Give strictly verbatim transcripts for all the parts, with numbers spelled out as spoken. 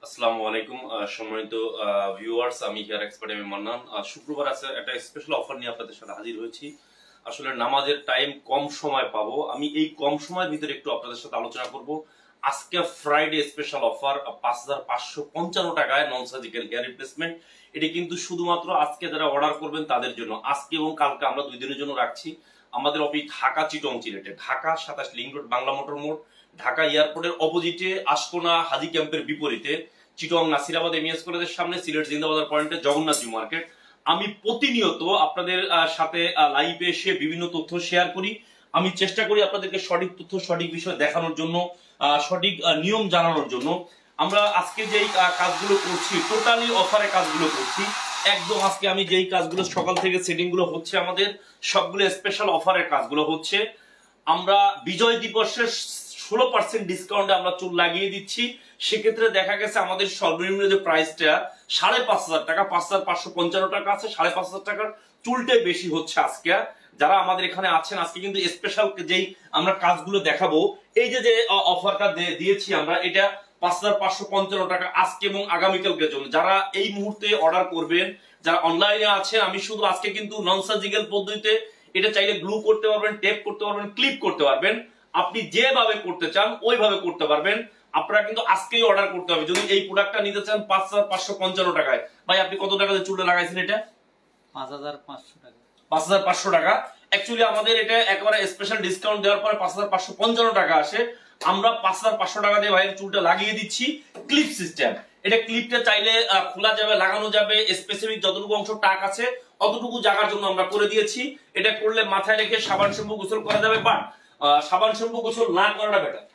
আসসালামু আলাইকুম সম্মানিত ভিউয়ার্স, আমি hair expert M A Mannan. শুক্রবার আছে একটা স্পেশাল অফার নিয়ে আপনাদের সাথে হাজির হয়েছি। আসলে নামাজের টাইম কম সময় পাবো, আমি এই কম সময়ের ভিতরে একটু আপনাদের সাথে আলোচনা করব। আজকে ফ্রাইডে স্পেশাল অফার পাঁচ হাজার পাঁচশো পঞ্চান্ন টাকায় নন সার্জিক্যাল হেয়ার রিপ্লেসমেন্ট। এটি কিন্তু শুধুমাত্র আজকে যারা অর্ডার করবেন তাদের জন্য। আজকে এবং কালকে আমরা দুই দিনের জন্য রাখছি। আমাদের অফিস ঢাকা চিটং সিলেটে, ঢাকা সাতাশ লিংক রোড বাংলা মোটর মোড়, ঢাকা এয়ারপোর্টের অপোজিটে আশকোনা হাজি ক্যাম্পের বিপরীতে, চিটং নাসিরাবাদ এমএস কলেজের সামনে, সিলেট জিন্দাবাজার পয়েন্টে জগন্নাথ জি মার্কেট। আমি প্রতিনিয়ত আপনাদের সাথে লাইভে এসে বিভিন্ন তথ্য শেয়ার করি। আমি চেষ্টা করি আপনাদেরকে সঠিক তথ্য, সঠিক বিষয় দেখানোর জন্য, সঠিক নিয়ম জানানোর জন্য। আমরা আজকে যেই কাজগুলো করছি টোটালি অফারে কাজগুলো করছি। একদম আজকে আমি যেই কাজগুলো সকাল থেকে সেটিং গুলো হচ্ছে আমাদের সবগুলো স্পেশাল অফারের কাজগুলো হচ্ছে। আমরা বিজয় দিবসের ষোলো পার্সেন্ট ডিসকাউন্টে আমরা চুল লাগিয়ে দিচ্ছি। সেক্ষেত্রে দেখা গেছে আমাদের সর্বনিম্ন যে প্রাইসটা সাড়ে পাঁচ হাজার টাকা, পাঁচ হাজার পাঁচশো পঞ্চান্ন টাকা আছে, সাড়ে পাঁচ হাজার টাকার চুলটাই বেশি হচ্ছে আজকে। যারা আমাদের এখানে আছেন আজকে কিন্তু স্পেশাল যেই আমরা কাজগুলো দেখাবো, এই যে যে অফারটা দিয়েছি আমরা, এটা পাঁচ হাজার পাঁচশো পঞ্চান্ন টাকা আজকে এবং আগামীকালকের জন্য। যারা এই মুহূর্তে অর্ডার করবেন, যারা অনলাইনে আছেন, আমি শুধু আজকে কিন্তু নন সার্জিক্যাল পদ্ধতিতে এটা চাইলে গ্লু করতে পারবেন, টেপ করতে পারবেন, ক্লিপ করতে পারবেন। আপনি যেভাবে করতে চান ওইভাবে করতে পারবেন। আপনারা কিন্তু আজকেই অর্ডার করতে হবে যদি এই প্রোডাক্টটা নিতে চান পাঁচ হাজার পাঁচশো পঞ্চান্ন টাকায়। ভাই আপনি কত টাকা দিয়ে চুলটা লাগাইছেন? এটা পাঁচ হাজার পাঁচশো টাকা। পাঁচ হাজার পাঁচশো টাকা। অ্যাকচুয়ালি আমাদের এটা একেবারে স্পেশাল ডিসকাউন্ট দেওয়ার পরে পাঁচ হাজার পাঁচশো পঞ্চান্ন টাকা আসে। আমরা পাঁচ হাজার পাঁচশো টাকা দিয়ে ভাইয়ের চুলটা লাগিয়ে দিচ্ছি ক্লিপ সিস্টেম। এটা ক্লিপটা চাইলে খোলা যাবে, লাগানো যাবে। স্পেসিফিক যতটুকু অংশ টাক আছে অতটুকু জায়গার জন্য আমরা করে দিয়েছি। এটা করলে মাথায় রেখে সাবান শ্যাম্পু গোসল করা যাবে, বাট সাবান শ্যাম্পু গোসল না করাটা বেটার।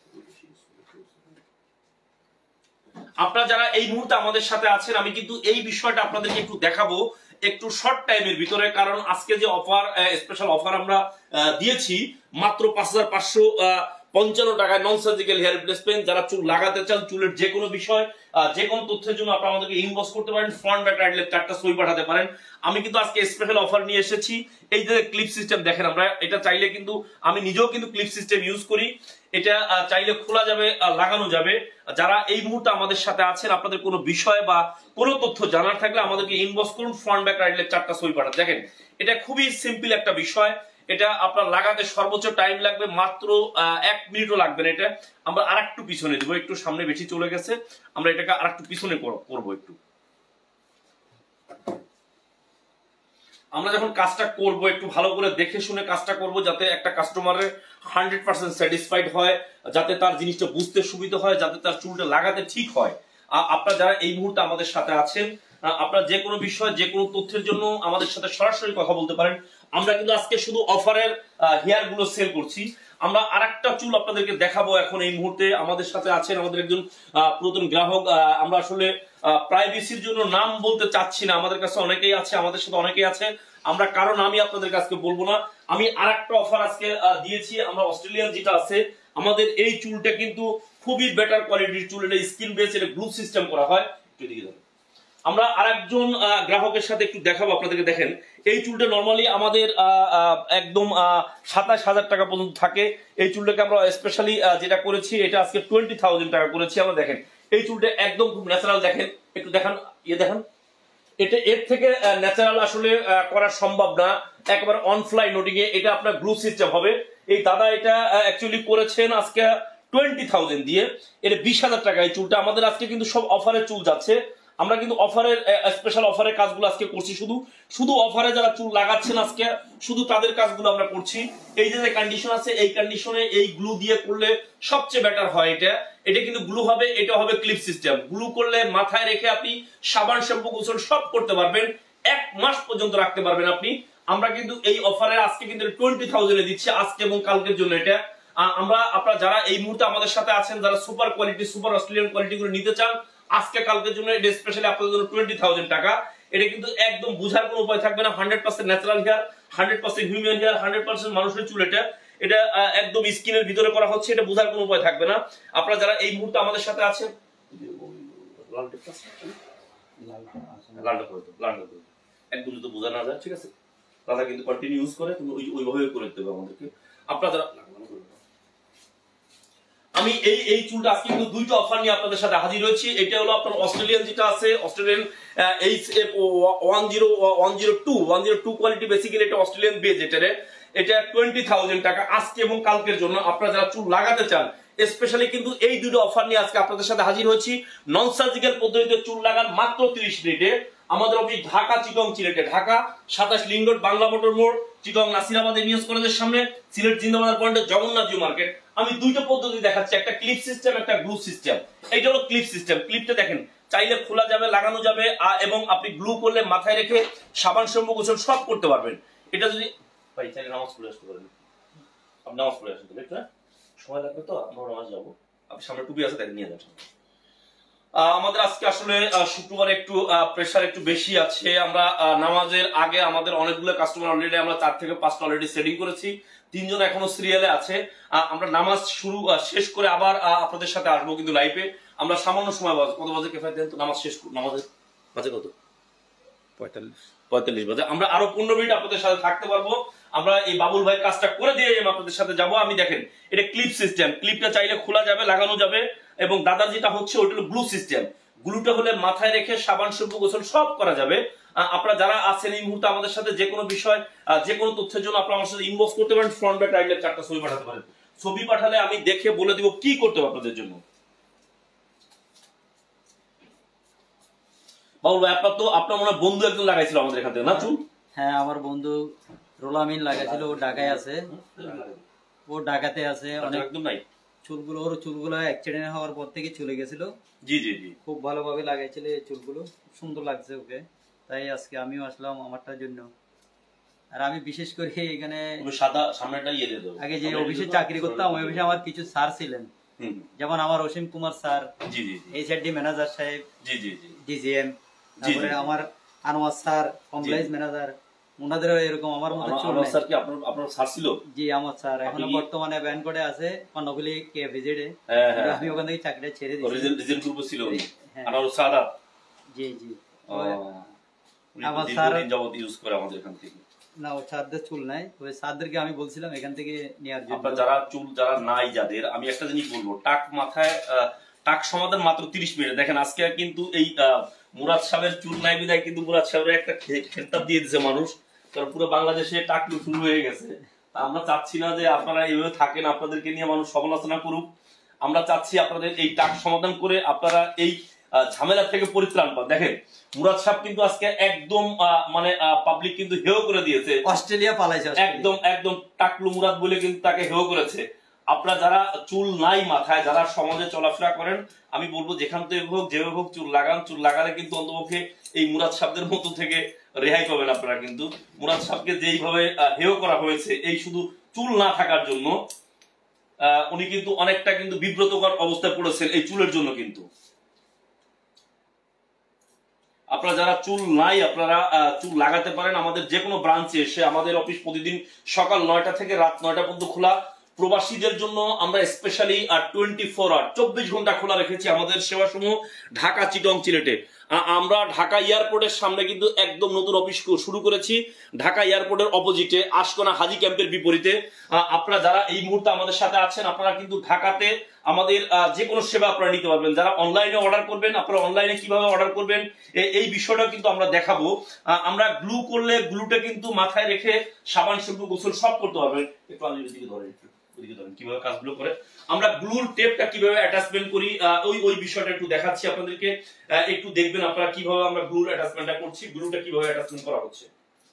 আপনারা যারা এই মুহূর্তে আমাদের সাথে আছেন, আমি কিন্তু এই বিষয়টা আপনাদেরকে একটু দেখাবো একটু শর্ট টাইমের ভিতরে, কারণ আজকে যে অফার স্পেশাল অফার আমরা দিয়েছি মাত্র পাঁচ হাজার পাঁচশো পঞ্চান্ন টাকায় নন সার্জিক্যাল হেয়ার রিপ্লেসমেন্ট। যারা চুল লাগাতে চান, চুলের যে কোনো বিষয়, যে কোনো তথ্যের জন্য আপনারা আমাদেরকে ইনবক্স করতে পারেন, ফ্রন্ট ব্যাক রাইট লেফট চারটা ছবি পাঠাতে পারেন। আমি কিন্তু আজকে স্পেশাল অফার নিয়ে এসেছি। এই যে ক্লিপ সিস্টেম দেখেন, আমরা এটা চাইলে কিন্তু আমি নিজেও কিন্তু ক্লিপ সিস্টেম ইউজ করি। এটা চাইলে খোলা যাবে, লাগানো যাবে। যারা এই মুহূর্তে আমাদের সাথে আছেন, আপনাদের কোনো বিষয় বা কোনো তথ্য জানার থাকলে আমাদেরকে ইনবক্স করুন, ফ্রন্ট ব্যাক রাইট লেফট চারটা ছবি পাঠান। দেখেন এটা খুবই সিম্পল একটা বিষয়। এটা আপনার লাগাতে সর্বোচ্চ টাইম লাগবে মাত্র এক মিনিটও লাগবে না। এটা আমরা আর একটু পিছনে দিব, একটু সামনে বেশি চলে গেছে, আমরা এটাকে আর একটু পিছনে করবো। একটু আমরা যখন কাজটা করব একটু ভালো করে দেখে শুনে কাজটা করব, যাতে একটা কাস্টমারের হান্ড্রেড পার্সেন্ট স্যাটিসফাইড হয়, যাতে তার জিনিসটা বুঝতে সুবিধা হয়, যাতে তার চুলটা লাগাতে ঠিক হয়। আপনারা যারা এই মুহূর্তে আমাদের সাথে আছেন, আপনারা যে কোনো বিষয়, যে কোনো তথ্যের জন্য আমাদের সাথে সরাসরি কথা বলতে পারেন। আমরা কিন্তু আজকে শুধু অফারের হেয়ার গুলো সেল করছি। আমরা আর একটা চুল আপনাদেরকে দেখাবো এখন এই মুহূর্তে। আমাদের সাথে আছেন আমাদের একজন পুরাতন গ্রাহক। আমরা আসলে প্রাইভেসির জন্য নাম বলতে চাচ্ছি না, আমাদের কাছে অনেকেই আছে, আমাদের সাথে অনেকেই আছে, আমরা কারণ আমি আপনাদের কাছে বলবো না। আমি আর একটা অফার আজকে দিয়েছি। আমরা অস্ট্রেলিয়ান যেটা আছে আমাদের এই চুলটা কিন্তু খুবই বেটার কোয়ালিটির চুল। এটা স্কিন বেস, এটা গ্লু সিস্টেম করা হয়। আমরা আরেকজন গ্রাহকের সাথে একটু দেখাবো আপনাদেরকে। দেখেন এই চুলটা নরমালি আমাদের একদম সাতাশ হাজার টাকা পর্যন্ত থাকে। এই চুলটাকে আমরা স্পেশালি যেটা করেছি এটা আজকে টোয়েন্টি থাউজেন্ড টাকা করেছি আমরা। দেখেন এই চুলটা একদম খুব ন্যাচারাল। দেখেন একটু দেখান, ইয়ে দেখেন, এটা এর থেকে ন্যাচারাল আসলে করা সম্ভব না। একেবারে অন ফ্লাই নোটিং এ এটা আপনার গ্লু সিস্টেম হবে। এই দাদা এটা অ্যাকচুয়ালি করেছেন আজকে টোয়েন্টি থাউজেন্ড দিয়ে। এটা বিশ হাজার টাকা এই চুলটা। আমাদের আজকে কিন্তু সব অফারের চুল যাচ্ছে। আমরা কিন্তু অফারের স্পেশাল অফারের কাজগুলো আজকে করছি। শুধু শুধু অফারে যারা চুল লাগাচ্ছেন আজকে শুধু তাদের কাজগুলো আমরা করছি। এই যে কন্ডিশন আছে, এই কন্ডিশনে এই গ্লু দিয়ে করলে সবচেয়ে বেটার হয়। এটা এটা কিন্তু গ্লু হবে, এটা হবে ক্লিপ সিস্টেম। গ্লু করলে মাথায় রেখে আপনি সাবান শ্যাম্পু গোসল সব করতে পারবেন, এক মাস পর্যন্ত রাখতে পারবেন আপনি। আমরা কিন্তু এই অফারে আজকে কিন্তু টোয়েন্টি থাউজেন্ডে দিচ্ছি আজকে এবং কালকের জন্য। এটা আমরা আপনারা যারা এই মুহূর্তে আমাদের সাথে আছেন, যারা super quality, super Australian quality গুলো নিতে চান, আজকে কালকের জন্য এটা স্পেশালি আপনাদের জন্য টোয়েন্টি থাউজেন্ড টাকা। এটা কিন্তু একদম বুঝার কোনো উপায় থাকবে না। Hundred percent natural hair, hundred percent human hair, hundred percent মানুষের চুল। এটা এটা একদম স্কিনের ভিতরে করা হচ্ছে। এটা বুঝার কোনো উপায় থাকবে না। আপনারা যারা এই মুহূর্তে আমাদের সাথে আছেন, একদম যদি বোঝা না যায়, ঠিক আছে, তারা কিন্তু কন্টিনিউ ইউজ করে, কিন্তু ওইভাবে করে দিতে হবে আমাদেরকে। আপনারা যারা আমি এই এই চুলটা আজকে কিন্তু দুইটা অফার নিয়ে আপনাদের সাথে হাজির হয়েছি। এটা হলো আপনার অস্ট্রেলিয়ান যেটা আছে, Australian H F one zero one zero two one zero two quality, basically এটা অস্ট্রেলিয়ান বেজ। এটারে এটা টোয়েন্টি থাউজেন্ড টাকা আজকে এবং কালকের জন্য। আপনারা যারা চুল লাগাতে চান স্পেশালি কিন্তু এই দুটো অফার নিয়ে আজকে আপনাদের সাথে হাজির হয়েছি। নন সার্জিক্যাল পদ্ধতিতে চুল লাগান মাত্র তিরিশ মিনিটে। আমাদের অফিস ঢাকা চিটং সিলেটে, ঢাকা সাতাশ লিংক রোড, বাংলা মোটর মোড়, চিটং নাসিরাবাদ এমইএস কলেজের সামনে, সিলেট জিন্দাবাজার পয়েন্টে জগন্নাথ জিও মার্কেট। আমি দুইটা পদ্ধতি দেখাচ্ছি, একটা ক্লিপ সিস্টেম, একটা গ্লু সিস্টেম। এইটা হলো ক্লিপ সিস্টেম। ক্লিপটা দেখেন চাইলে খোলা যাবে, লাগানো যাবে, এবং আপনি গ্লু করলে মাথায় রেখে সাবান শ্যাম্পু গোসল সব করতে পারবেন। এটা যদি ভাই চাইলে নামাজ পড়ে আসতে পারেন, আপনি নামাজ পড়ে আসেন, তাহলে একটা সময় লাগবে তো, আমরা নামাজ যাবো। আপনি সামনে টুপি আছে তাকে নিয়ে যান। আমাদের আজকে আসলে শুক্রবার একটু প্রেসার একটু বেশি আছে। আমরা নামাজের আগে আমাদের অনেকগুলো কাস্টমার অলরেডি আমরা চার থেকে পাঁচটা অলরেডি সেটিং করেছি, তিনজন এখনো সিরিয়ালে আছে। আমরা নামাজ শুরু শেষ করে আবার আপনাদের সাথে আসবো কিন্তু লাইভে। আমরা সামান্য সময় বাজে, কত বাজে কেফায় দেন তো, নামাজ শেষ নামাজের বাজে কত, পঁয়তাল্লিশ পঁয়তাল্লিশ বাজে। আমরা আরো পনেরো মিনিট আপনাদের সাথে থাকতে পারবো। আমরা এই বাবুল ভাই কাজটা করে দিয়ে আপনাদের সাথে যাবো। আমি দেখেন এটা ক্লিপ সিস্টেম, ক্লিপটা চাইলে খোলা যাবে, লাগানো যাবে। এবং দাদার যেটা হচ্ছে ওইটা হলো গ্লু সিস্টেম। গ্লুটা হলে মাথায় রেখে সাবান শ্যাম্পু গোসল সব করা যাবে। আপনারা যারা আছেন এই মুহূর্তে আমাদের সাথে যে কোনো বিষয়, যে কোনো তথ্যের জন্য আপনারা আমার সাথে ইনবক্স করতে পারেন। ফ্রন্ট ব্যাক রাইট লেফট চারটা ছবি পাঠাতে পারেন। ছবি পাঠালে আমি দেখে বলে দিব কি করতে হবে আপনাদের জন্য। বাবুল ভাই আপনার তো আপনার মনে হয় বন্ধু একজন লাগাইছিল আমাদের এখান থেকে না চুল? হ্যাঁ, আমার বন্ধু রোলামিন লাগাইছিল, ও ঢাকায় আছে, ও ঢাকাতে আছে। অনেক একদম নাই চুলগুলো, ওর চুলগুলো অ্যাক্সিডেন্ট হওয়ার পর থেকে চলে গেছিল। জি জি জি, খুব ভালোভাবে লাগাইছিল এই চুলগুলো, সুন্দর লাগছে ওকে। তাই আজকে আমিও আসলাম আমারটার জন্য। আর আমি বিশেষ করে এখানে সাদা সামনেটা ইয়ে দিয়ে দেবো। আগে যে অফিসে চাকরি করতাম ওই অফিসে আমার কিছু স্যার ছিলেন, যেমন আমার অসীম কুমার স্যার, জি জি, এইচ আর ডি ম্যানেজার সাহেব, জি জি জি, ডিজিএম, তারপরে আমার আনোয়ার স্যার কমপ্লায়েন্স ম্যানেজার, ওনাদেরও এরকম আমার মতো চুল নাই। স্যার কি আপনার আপনার স্যার ছিল? জি, আমার স্যার এখন বর্তমানে ব্যানকোডে আছে, কর্ণফুলি কে ভিজিটে। আমি ওখান থেকে চাকরিটা ছেড়ে দিয়েছি। রিজেন্ট গ্রুপে ছিল আনোয়ার সাদা। জি জি, আমার স্যার যাবত ইউজ করে আমাদের এখান থেকে। না, ও স্যারদের চুল নাই, ওই স্যারদেরকে আমি বলছিলাম এখান থেকে নেওয়ার জন্য। আপনারা যারা চুল যারা নাই যাদের, আমি একটা জিনিস বলবো, টাক মাথায় টাক সমাধান মাত্র তিরিশ মিনিট। দেখেন আজকে কিন্তু এই মুরাদ সাহেবের চুল নাই বিদায় কিন্তু মুরাদ সাহেবের একটা খেতাব দিয়ে দিয়েছে মানুষ, কারণ পুরো বাংলাদেশে টাক শুরু হয়ে গেছে। আমরা চাচ্ছি না যে আপনারা এইভাবে থাকেন, আপনাদেরকে নিয়ে মানুষ সমালোচনা করুক। আমরা চাচ্ছি আপনাদের এই টাক সমাধান করে আপনারা এই ঝামেলা থেকে পরিত্রাণ পান। দেখেন মুরাদ সাহেব কিন্তু আজকে একদম মানে পাবলিক কিন্তু হেয় করে দিয়েছে, অস্ট্রেলিয়া পালাইছে, একদম একদম টাকলু মুরাদ বলে কিন্তু তাকে হেয় করেছে। আপনারা যারা চুল নাই মাথায়, যারা সমাজে চলাফেরা করেন, আমি বলবো যেখান থেকে হোক যেভাবে হোক চুল লাগান। চুল লাগালে কিন্তু অন্তপক্ষে এই মুরাদ সাহেবদের মতো থেকে রেহাই পাবেন আপনারা। কিন্তু মুরাদ সাহেবকে যেইভাবে হেয় করা হয়েছে এই শুধু চুল না থাকার জন্য, উনি কিন্তু অনেকটা কিন্তু বিব্রতকর অবস্থায় পড়েছেন এই চুলের জন্য। কিন্তু আপনারা যারা চুল নাই আপনারা চুল লাগাতে পারেন আমাদের যে কোনো ব্রাঞ্চে এসে। আমাদের অফিস প্রতিদিন সকাল নয়টা থেকে রাত নয়টা পর্যন্ত খোলা। প্রবাসীদের জন্য আমরা স্পেশালি টোয়েন্টি ফোর আওয়ার চব্বিশ ঘন্টা খোলা রেখেছি আমাদের সেবা সমূহ ঢাকা চিটং সিলেটে। আমরা ঢাকা এয়ারপোর্টের সামনে কিন্তু একদম নতুন অফিস শুরু করেছি, ঢাকা এয়ারপোর্টের অপোজিটে আশকোনা হাজি ক্যাম্পের বিপরীতে। আপনারা যারা এই মুহূর্তে আমাদের সাথে আছেন, আপনারা কিন্তু ঢাকাতে আমাদের যে কোনো সেবা আপনারা নিতে পারবেন। যারা অনলাইনে অর্ডার করবেন, আপনারা অনলাইনে কিভাবে অর্ডার করবেন এই বিষয়টা কিন্তু আমরা দেখাবো। আমরা গ্লু করলে গ্লুটা কিন্তু মাথায় রেখে সাবান শ্যাম্পু গোসল সব করতে পারবেন। একটু আলির দিকে ধরেন, কিভাবে কাজগুলো করে আমরা গ্লুর টেপটা কিভাবে অ্যাটাচমেন্ট করি ওই ওই বিষয়টা একটু দেখাচ্ছি আপনাদেরকে। একটু দেখবেন আপনারা কিভাবে আমরা গ্লুর অ্যাটাচমেন্টটা করছি, গ্লুটা কিভাবে অ্যাটাচমেন্ট করা হচ্ছে।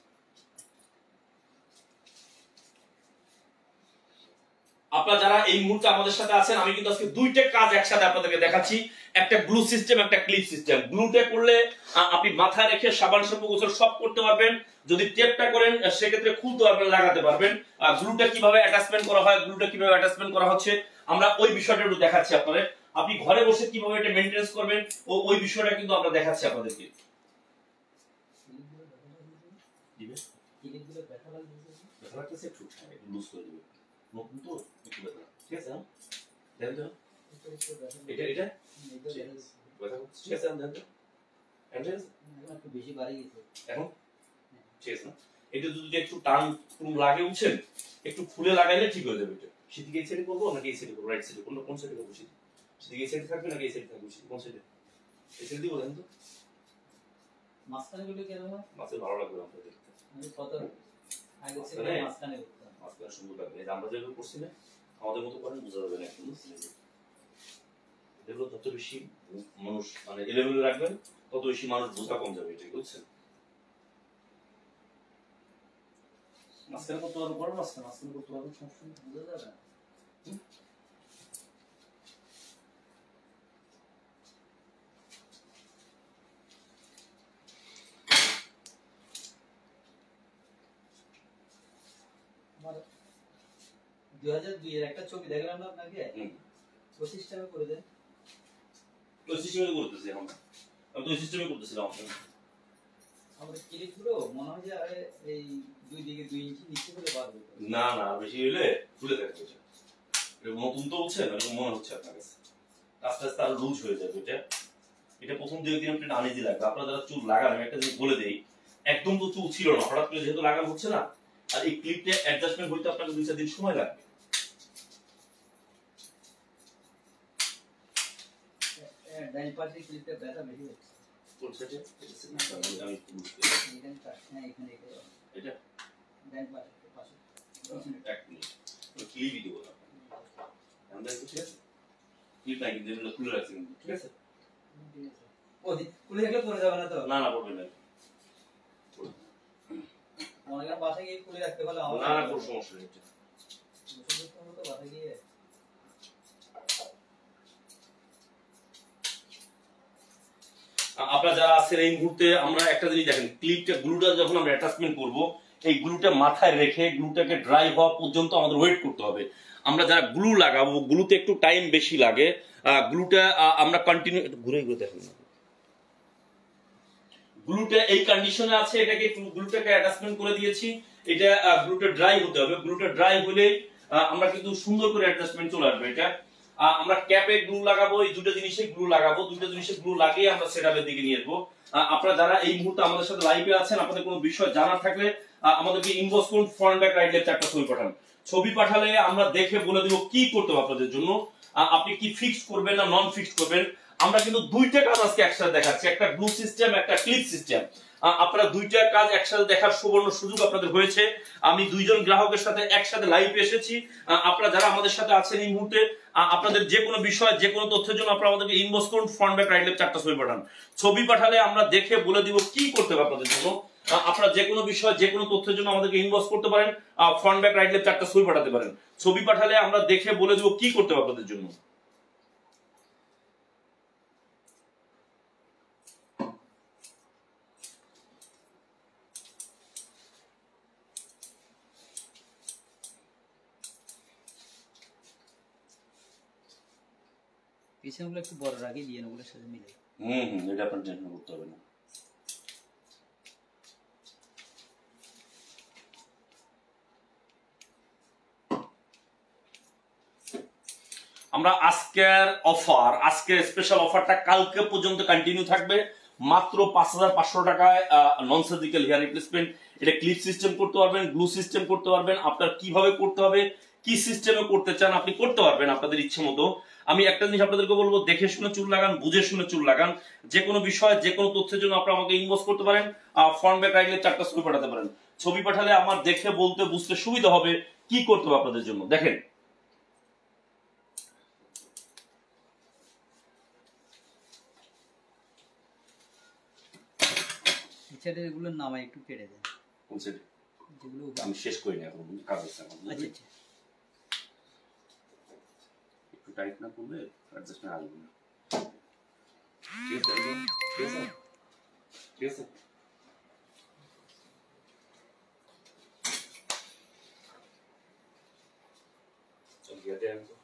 আপনারা যারা এই মুহূর্তে আমাদের সাথে আছেন, আমি কিন্তু আজকে দুইটা কাজ একসাথে আপনাদেরকে দেখাচ্ছি, একটা গ্লু সিস্টেম, একটা ক্লিপ সিস্টেম। গ্লুটা করলে আপনি মাথায় রেখে সাবান শ্যাম্পু গোসল সব করতে পারবেন। যদি টেপটা করেন সেক্ষেত্রে খুলতে পারবেন, লাগাতে পারবেন। গ্লুটা কিভাবে অ্যাটাচমেন্ট করা হয়, গ্লুটা কিভাবে অ্যাটাচমেন্ট করা হচ্ছে আমরা ওই বিষয়টা একটু দেখাচ্ছি আপনাদের। আপনি ঘরে বসে কিভাবে এটা মেইনটেনেন্স করবেন ও ওই বিষয়টা কিন্তু আমরা দেখাচ্ছি আপনাদেরকে। নতুন তো একটু ব্যথা, ঠিক আছে? দেন তো এটা এটা ব্যথা করছে, ঠিক আছে? দেন তো অ্যাড্রেস একটু বেশি বাড়ি গেছে এখন, ঠিক আছে? এটা যদি একটু টান পুরো লাগে উঠছেন, একটু খুলে লাগাইলে ঠিক হয়ে যাবে। এটা সেদিকে এই সাইডে করবো নাকি এই সাইডে করবো, রাইট সাইডে কোন কোন সাইডে করবো, সেদিকে এই সাইডে থাকবে নাকি এই সাইডে থাকবে, কোন সাইডে, এই সাইডে দিব দেন তো মাঝখানে গুলো কেন হয় মাছে ভালো লাগবে আমাদের দেখতে, আমি কত আগে ছিল মাঝখানে করতাম, মাছটা সুন্দর লাগবে। এই যে আমরা যেভাবে করছি না আমাদের মতো করেন বোঝা যাবে না একদম, দেখলো যত বেশি মানুষ মানে এলেভেলে রাখবেন তত বেশি মানুষ বোঝা কম যাবে, এটাই বুঝছেন। মাঝখানে করতে পারবো, বড় মাঝখানে মাঝখানে করতে পারবো, সমস্যা নেই, বোঝা যাবে। দুই হাজার দুই এর একটা ছবি দেখলাম না আপনাকে, ওই সিস্টেমে করে দেন। ওই সিস্টেমে করতেছি আমরা, আমি তো ওই সিস্টেমে করতেছিলাম। আমাদের ক্লিপগুলো মনে হয় যে আরে এই দুই দিকে দুই ইঞ্চি নিচে করে পারবে না না, বেশি হলে ফুলে থাকবে, এটা নতুন তো হচ্ছে না, এরকম মনে হচ্ছে আপনার কাছে, আস্তে আস্তে আরো লুজ হয়ে যাবে। এটা এটা প্রথম দুই দিন আপনার আনিজি লাগবে। আপনারা যারা চুল লাগান, আমি একটা জিনিস বলে দেই, একদম তো চুল ছিল না, হঠাৎ করে যেহেতু লাগানো হচ্ছে না, আর এই ক্লিপটা অ্যাডজাস্টমেন্ট হইতে আপনাকে দুই চার দিন সময় লাগবে। ডাইন পাশে ক্লিপটা ব্যথা বেশি হচ্ছে, কোন সাইডে আমি আমি এখানে হ্যাঁ এখানে এটা ডাইন পাশে পাশে এক মিনিট ক্লিপই দিব না আমরা, ঠিক আছে ক্লিপ নাই কিন্তু এগুলো খুলে রাখছি, ঠিক আছে ও খুলে রাখলে পড়ে যাবে না তো? না না পড়বে না, অনেক বাসায় গিয়ে খুলে রাখতে পারলে আমার না না কোনো সমস্যা নেই। তো বাসায় গিয়ে আপনারা যারা আছেন এই মুহূর্তে, আমরা একটা জিনিস দেখেন, ক্লিপটা গ্লুটা যখন আমরা অ্যাটাচমেন্ট করব, এই গ্লুটা মাথায় রেখে গ্লুটাকে ড্রাই হওয়া পর্যন্ত আমাদের ওয়েট করতে হবে। আমরা যারা গ্লু লাগাবো, গ্লুতে একটু টাইম বেশি লাগে, গ্লুটা আমরা কন্টিনিউ ঘুরে ঘুরে দেখেন না, গ্লুটা এই কন্ডিশনে আছে, এটাকে গ্লুটাকে অ্যাটাচমেন্ট করে দিয়েছি, এটা গ্লুটা ড্রাই হতে হবে। গ্লুটা ড্রাই হলে আমরা কিন্তু সুন্দর করে অ্যাডজাস্টমেন্ট চলে আসবে। এটা আমরা ক্যাপে গ্লু লাগাবো, এই দুটো জিনিসে গ্লু লাগাবো, দুটো জিনিসে গ্লু লাগিয়ে আমরা সেটআপের দিকে নিয়ে আসবো। আপনারা যারা এই মুহূর্তে আমাদের সাথে লাইভে আছেন, আপনাদের কোনো বিষয় জানার থাকলে আমাদেরকে ইনবক্স করুন, ফ্রন্ট ব্যাক রাইট লেফট একটা ছবি পাঠান। ছবি পাঠালে আমরা দেখে বলে দেবো কি করতে হবে আপনাদের জন্য, আপনি কি ফিক্সড করবেন না নন ফিক্সড করবেন। আমরা কিন্তু দুইটা কাজ আজকে একসাথে দেখাচ্ছি, একটা গ্লু সিস্টেম, একটা ক্লিপ সিস্টেম। আপনারা দুইটা কাজ একসাথে দেখার সুবর্ণ সুযোগ আপনাদের হয়েছে। আমি দুইজন গ্রাহকের সাথে একসাথে লাইভে এসেছি। আপনারা যারা আমাদের সাথে আছেন এই মুহূর্তে, আপনাদের যে কোনো বিষয় যে কোনো তথ্যের জন্য আপনারা আমাদেরকে ইনবক্স করুন, ফ্রন্ট ব্যাক রাইট লেফট চারটা ছবি পাঠান। ছবি পাঠালে আমরা দেখে বলে দিব কি করতে হবে আপনাদের জন্য। আপনারা যে কোনো বিষয় যে কোনো তথ্যের জন্য আমাদেরকে ইনবক্স করতে পারেন, ফ্রন্ট ব্যাক রাইট লেফট চারটা ছবি পাঠাতে পারেন। ছবি পাঠালে আমরা দেখে বলে দিব কি করতে হবে আপনাদের জন্য। পিছনগুলো একটু বড় রাখি দিয়ে ওগুলোর সাথে মিলে। হুম হুম এটা আপনার টেনশন করতে হবে না। আমরা আজকের অফার, আজকের স্পেশাল অফারটা কালকে পর্যন্ত কন্টিনিউ থাকবে। মাত্র পাঁচ হাজার পাঁচশো টাকায় নন সার্জিক্যাল হেয়ার রিপ্লেসমেন্ট। এটা ক্লিপ সিস্টেম করতে পারবেন, গ্লু সিস্টেম করতে পারবেন, আপনার কিভাবে করতে হবে, কি সিস্টেমে করতে চান আপনি করতে পারবেন আপনাদের ইচ্ছে মতো। আমি একটা জিনিস আপনাদেরকে বলবো, দেখে শুনে চুল লাগান, বুঝে শুনে চুল লাগান। যে কোনো বিষয় যে কোনো তথ্যের জন্য আপনারা আমাকে ইনবক্স করতে পারেন, ফ্রন্ট ব্যাক রাইট লেফট চারটা ছবি পাঠাতে পারেন। ছবি পাঠালে আমার দেখে বলতে বুঝতে সুবিধা হবে কি করতে হবে আপনাদের জন্য। দেখেন এগুলোর নাম একটু কেটে দেন। কোন সেটা যেগুলো আমি শেষ করিনি এখন, কাজ আছে আমার। আচ্ছা আচ্ছা, একটু টাইট না করলে অ্যাডজাস্টমেন্ট আসবে না। ঠিক আছে ঠিক আছে ঠিক আছে। চল গিয়ে দেন তো।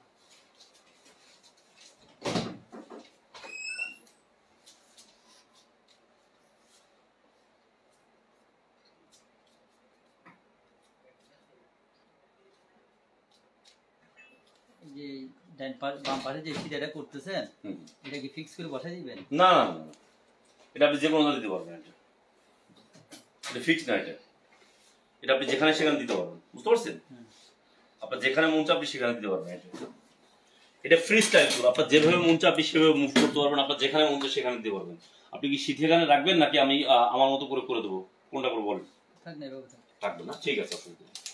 যে ডান পাশ বাম পাশে যে সিটাটা করতেছেন এটা কি ফিক্স করে বসাই দিবেন? না না না, এটা আপনি যে কোনো দিতে পারবেন। এটা এটা ফিক্স না, এটা এটা আপনি যেখানে সেখানে দিতে পারবেন, বুঝতে পারছেন? আপনার যেখানে মন চায় আপনি সেখানে দিতে পারবেন। এটা এটা ফ্রি স্টাইল টুল, আপনার যেভাবে মন চায় আপনি সেভাবে মুভ করতে পারবেন, আপনার যেখানে মন চায় সেখানে দিতে পারবেন। আপনি কি শীত এখানে রাখবেন নাকি আমি আমার মতো করে করে দেবো, কোনটা করে বলেন? থাকবে না, ঠিক আছে। অসুবিধা নেই।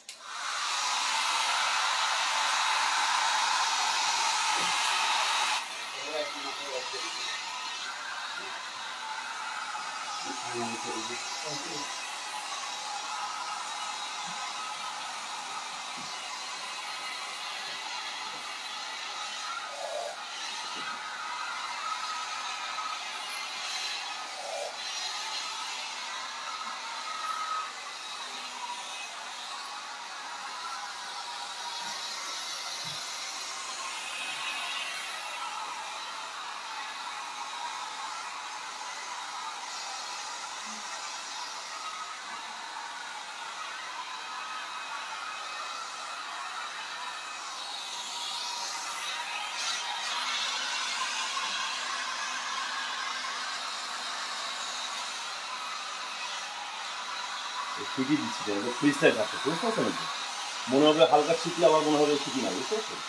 শিখি দিচ্ছি ফ্রি স্টাইল থাকছে, বুঝতে পারছেন? মনে হবে হালকা শিখলে আবার মনে হবে শিখি না, বুঝতে পারছেন?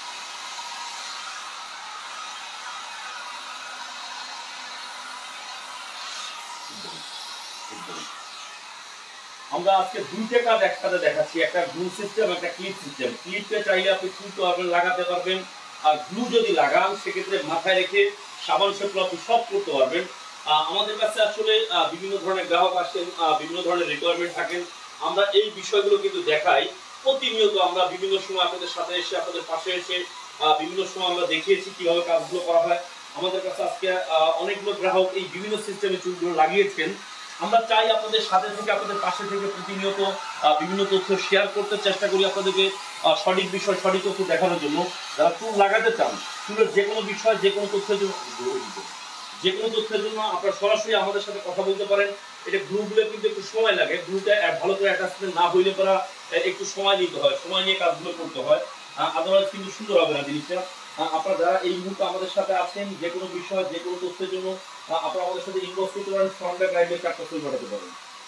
আমরা আজকে দুইটা কাজ একসাথে দেখাচ্ছি, একটা গ্লু সিস্টেম, একটা ক্লিপ সিস্টেম। ক্লিপটা চাইলে আপনি খুলতে পারবেন, লাগাতে পারবেন, আর গ্লু যদি লাগান সেক্ষেত্রে মাথায় রেখে সাবান শ্যাম্পু আপনি সব করতে পারবেন। আমাদের কাছে আসলে বিভিন্ন ধরনের গ্রাহক আসেন, বিভিন্ন ধরনের রিকোয়ারমেন্ট থাকেন, আমরা এই বিষয়গুলো কিন্তু দেখাই প্রতিনিয়ত। আমরা বিভিন্ন সময় আপনাদের সাথে এসে, আপনাদের পাশে এসে বিভিন্ন সময় আমরা দেখিয়েছি কিভাবে কাজগুলো করা হয়। আমাদের কাছে আজকে অনেকগুলো গ্রাহক এই বিভিন্ন সিস্টেমে চুলগুলো লাগিয়েছেন। আমরা চাই আপনাদের সাথে থেকে, আপনাদের পাশে থেকে প্রতিনিয়ত বিভিন্ন তথ্য শেয়ার করতে চেষ্টা করি, আপনাদেরকে সঠিক বিষয় সঠিক তথ্য দেখানোর জন্য। যারা চুল লাগাতে চান, চুলের যে কোনো বিষয় যে কোনো তথ্যের জন্য যে কোনো তথ্যের জন্য আপনারা সরাসরি আমাদের সাথে কথা বলতে পারেন। এটা গ্লুগুলো কিন্তু একটু সময় লাগে, গ্লুটা ভালো করে অ্যাটাচমেন্ট না হইলে পরা একটু সময় নিতে হয়, সময় নিয়ে কাজগুলো করতে হয়, আদারওয়াইজ কিন্তু সুন্দর হবে না জিনিসটা। আপনারা যারা এই মুহূর্তে আমাদের সাথে আছেন, যে কোনো বিষয় যে কোনো তথ্যের জন্য আপনারা আমাদের সাথে ইনবক্স করতে পারেন, ফ্রন্ট ব্যাক রাইট ব্যাক চারটা ছবি পাঠাতে পারেন।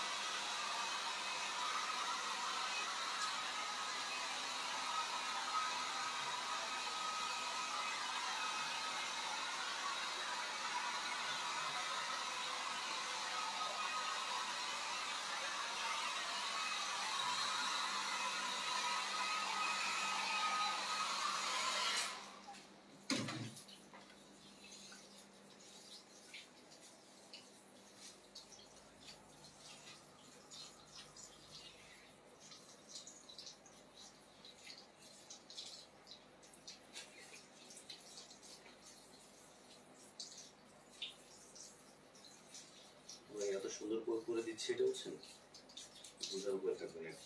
এত সুন্দর করে দিচ্ছি, এটা হচ্ছে বোঝার উপর থাকবে না।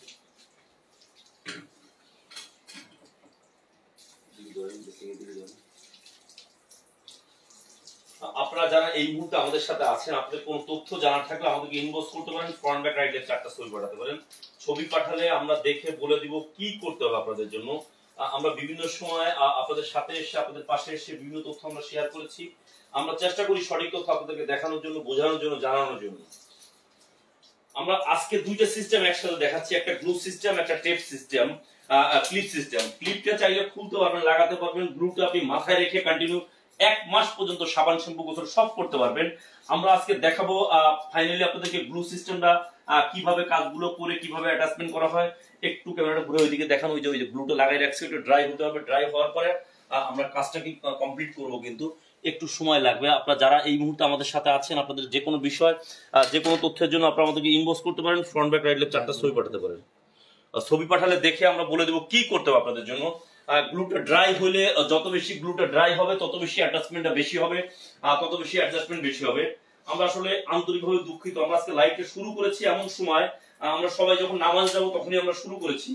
আপনারা যারা এই মুহূর্তে আমাদের সাথে আছেন, আপনাদের কোনো তথ্য জানার থাকলে আমাদেরকে ইনবক্স করতে পারেন, ফ্রন্ট ব্যাক রাইট লেফট চারটা ছবি পাঠাতে পারেন। ছবি পাঠালে আমরা দেখে বলে দিব কি করতে হবে আপনাদের জন্য। আমরা বিভিন্ন সময় আপনাদের সাথে এসে, আপনাদের পাশে এসে বিভিন্ন তথ্য আমরা শেয়ার করেছি। আমরা চেষ্টা করি সঠিক তথ্য আপনাদেরকে দেখানোর জন্য, বোঝানোর জন্য, জানানোর জন্য। আমরা আজকে দুইটা সিস্টেম একসাথে দেখাচ্ছি, একটা গ্লু সিস্টেম, একটা টেপ সিস্টেম, ক্লিপ সিস্টেম। ক্লিপটা চাইলে খুলতে পারবেন, লাগাতে পারবেন, গ্লুটা আপনি মাথায় রেখে কন্টিনিউ এক মাস পর্যন্ত সাবান শ্যাম্পু গোসল সব করতে পারবেন। আমরা আজকে দেখাবো ফাইনালি আপনাদেরকে গ্লু সিস্টেমটা কিভাবে কাজগুলো করে, কিভাবে অ্যাটাচমেন্ট করা হয়। একটু ক্যামেরাটা ঘুরে ওইদিকে দেখানো, ওই যে ওই যে গ্লুটা লাগাই রাখছি, একটু ড্রাই হতে হবে। ড্রাই হওয়ার পরে আমরা কাজটাকে কমপ্লিট করব, কিন্তু একটু সময় লাগবে। আপনারা যারা এই মুহূর্তে আমাদের সাথে আছেন, আপনাদের যে কোনো বিষয় যে কোনো তথ্যের জন্য আপনারা আমাদেরকে ইনবক্স করতে পারেন, ফ্রন্ট ব্যাক রাইট লেফট চারটা ছবি পাঠাতে পারেন। ছবি পাঠালে দেখে আমরা বলে দেবো কি করতে হবে আপনাদের জন্য। গ্লুটা ড্রাই হলে, যত বেশি গ্লুটা ড্রাই হবে তত বেশি অ্যাটাচমেন্টটা বেশি হবে, তত বেশি অ্যাডজাস্টমেন্ট বেশি হবে। আমরা আসলে আন্তরিকভাবে দুঃখিত, আমরা আজকে লাইভটা শুরু করেছি এমন সময়, আমরা সবাই যখন নামাজ যাবো তখনই আমরা শুরু করেছি।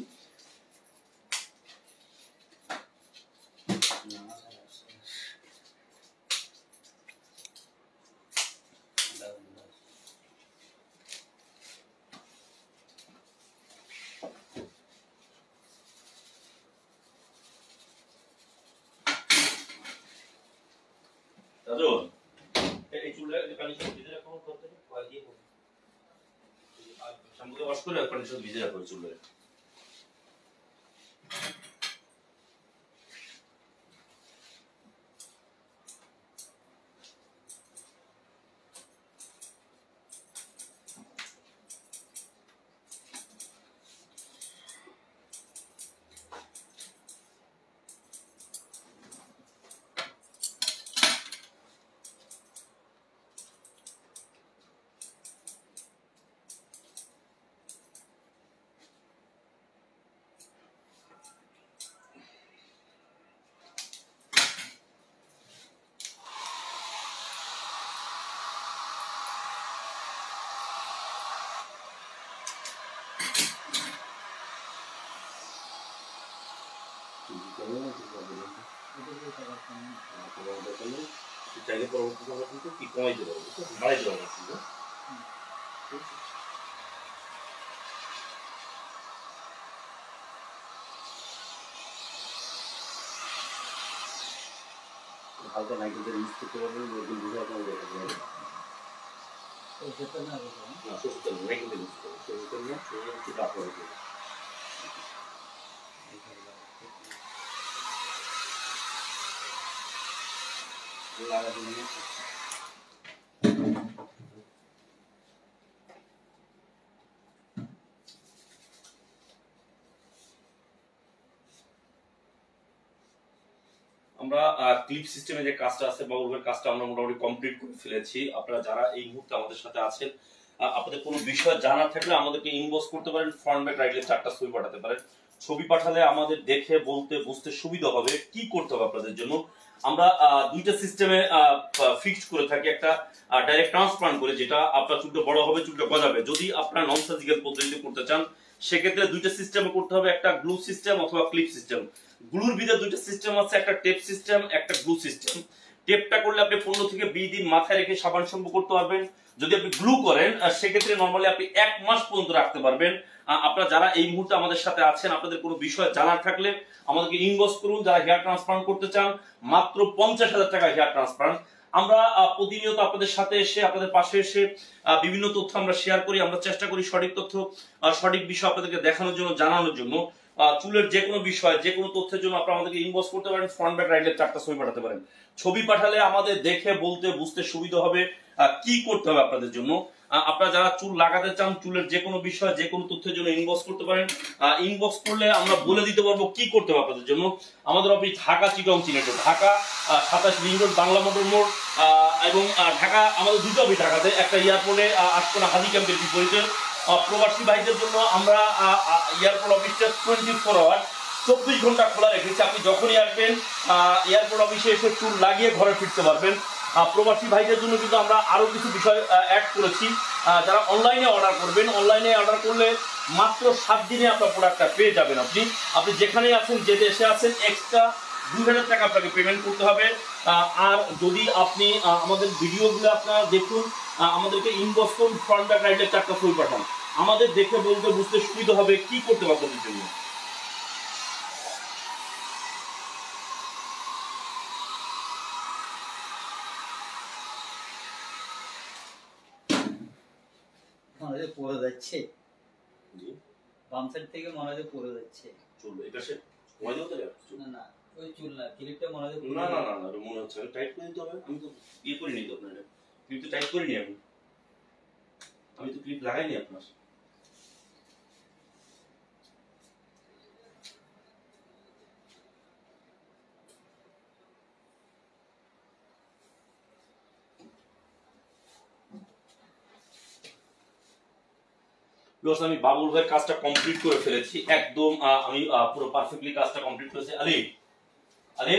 শ্যাম্পুতে ওয়াশ করে পানির সাথে ভিজে রাখো চুলে। চাইলে পরবর্তীতে আমরা কিন্তু কি কমাইতে পারবো, বাড়াইতে পারবো কিন্তু হালকা নাইট্রোজেন ইউজ করতে পারবেন, ওই বুঝে আপনারা দেখতে পারবেন। না সরষের তেল নাইট্রোজেন ইউজ করবেন, সরষের তেল না সরষের একটু ডাক হয়ে যাবে। লাগাতে নিয়ে আমরা ক্লিপ সিস্টেমে যে কাজটা আছে বা ওর কাজটা আমরা মোটামুটি কমপ্লিট করে ফেলেছি। আপনারা যারা এই মুহূর্তে আমাদের সাথে আছেন, আপনাদের কোনো বিষয় জানার থাকলে আমাদেরকে ইনবক্স করতে পারেন, ফ্রন্ট ব্যাক রাইট লেফট চারটা ছবি পাঠাতে পারেন। ছবি পাঠালে আমাদের দেখে বলতে বুঝতে সুবিধা হবে কি করতে হবে আপনাদের জন্য। আমরা দুইটা সিস্টেমে ফিক্সড করে থাকি, একটা ডাইরেক্ট ট্রান্সপ্লান্ট করে, যেটা আপনার চুলটা বড় হবে, চুলটা গজাবে। যদি আপনারা নন সার্জিক্যাল পদ্ধতিতে করতে চান সেক্ষেত্রে দুইটা সিস্টেমে করতে হবে, একটা গ্লু সিস্টেম অথবা ক্লিপ সিস্টেম। গ্লুর ভিতরে দুইটা সিস্টেম আছে, একটা টেপ সিস্টেম, একটা গ্লু সিস্টেম। টেপটা করলে আপনি পনেরো থেকে বিশ দিন মাথায় রেখে সাবান শ্যাম্পু করতে পারবেন। যদি আপনি গ্লু করেন সেক্ষেত্রে নরমালি আপনি এক মাস পর্যন্ত রাখতে পারবেন। আপনারা যারা এই মুহূর্তে আমাদের সাথে আছেন, আপনাদের কোনো বিষয় জানার থাকলে আমাদেরকে ইনবক্স করুন। যারা হেয়ার ট্রান্সপ্লান্ট করতে চান মাত্র পঞ্চাশ হাজার টাকা হেয়ার ট্রান্সপ্লান্ট। আমরা প্রতিনিয়ত আপনাদের সাথে এসে আপনাদের পাশে এসে বিভিন্ন তথ্য আমরা শেয়ার করি। আমরা চেষ্টা করি সঠিক তথ্য সঠিক বিষয় আপনাদেরকে দেখানোর জন্য, জানানোর জন্য। চুলের যে কোনো বিষয় যে কোনো তথ্যের জন্য আপনারা আমাদেরকে ইনবক্স করতে পারেন, ফ্রন্ট ব্যাক রাইট লেফট চারটা ছবি পাঠাতে পারেন। ছবি পাঠালে আমাদের দেখে বলতে বুঝতে সুবিধা হবে কি করতে হবে আপনাদের জন্য। আপনারা যারা চুল লাগাতে চান, চুলের যে কোনো বিষয় যে কোনো তথ্যের জন্য ইনবক্স করতে পারেন। ইনবক্স করলে আমরা বলে দিতে পারবো কি করতে হবে আপনাদের জন্য। আমাদের অফিস ঢাকা চিটং চিনেটো, ঢাকা সাতাশ লিং রোড, বাংলা মোটর মোড়, এবং ঢাকা আমাদের দুটো অফিস ঢাকাতে, একটা এয়ারপোর্টে আটকোনা হাজি ক্যাম্পের বিপরীতে। প্রবাসী ভাইদের জন্য আমরা এয়ারপোর্ট অফিসটা টোয়েন্টি ফোর আওয়ার চব্বিশ ঘন্টা খোলা রেখেছি। আপনি যখনই আসবেন এয়ারপোর্ট অফিসে এসে চুল লাগিয়ে ঘরে ফিরতে পারবেন। প্রবাসী ভাইদের জন্য কিন্তু আমরা আরো কিছু বিষয় অ্যাড করেছি। যারা অনলাইনে অর্ডার করবেন, অনলাইনে অর্ডার করলে মাত্র সাত দিনে আপনার প্রোডাক্টটা পেয়ে যাবেন। আপনি আপনি যেখানে আছেন, যে দেশে আছেন, এক্সট্রা দুই হাজার টাকা আপনাকে পেমেন্ট করতে হবে। আর যদি আপনি আমাদের ভিডিওগুলো আপনারা দেখুন, আমাদেরকে ইনবক্স করুন, ফ্রন্ট ব্যাক রাইট লেফট চারটা ছবি পাঠান, আমাদের দেখে বলতে বুঝতে সুবিধা হবে কি করতে হবে আপনাদের জন্য। পড়ে যাচ্ছে, বাম সাইড থেকে মনে হয় পড়ে যাচ্ছে। চুল এই পাশে কমাই দাও তাহলে। না না ওই চুল না, ক্লিপটা মনে হয় না না না না মনে হচ্ছে টাইট করে দিতে হবে। আমি তো ইয়ে করে নিই তো আপনার ক্লিপ তো টাইট করে নিই আমি আমি তো ক্লিপ লাগাইনি আপনার। আমি বাবুল ভাইয়ের কাজটা কমপ্লিট করে ফেলেছি একদম। আমি পুরো পারফেক্টলি কাজটা কমপ্লিট করেছি। আরে আরে